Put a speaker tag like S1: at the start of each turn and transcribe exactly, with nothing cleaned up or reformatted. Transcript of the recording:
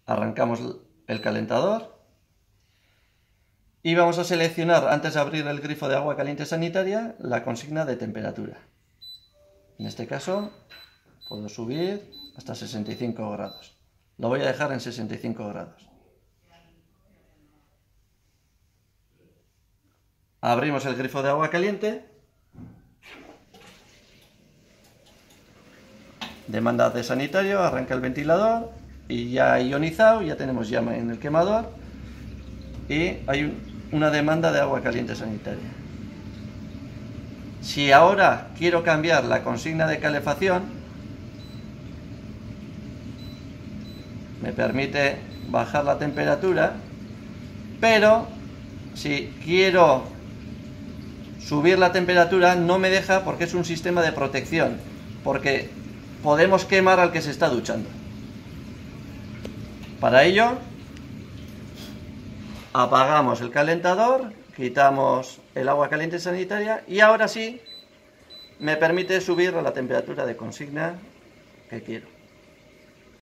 S1: Arrancamos el calentador y vamos a seleccionar, antes de abrir el grifo de agua caliente sanitaria, la consigna de temperatura. En este caso puedo subir hasta sesenta y cinco grados. Lo voy a dejar en sesenta y cinco grados. Abrimos el grifo de agua caliente. Demanda de sanitario, arranca el ventilador y ya ionizado, ya tenemos llama en el quemador y hay un, una demanda de agua caliente sanitaria. Si ahora quiero cambiar la consigna de calefacción, me permite bajar la temperatura, pero si quiero subir la temperatura no me deja porque es un sistema de protección, porque podemos quemar al que se está duchando. Para ello, apagamos el calentador, quitamos el agua caliente sanitaria y ahora sí me permite subir a la temperatura de consigna que quiero.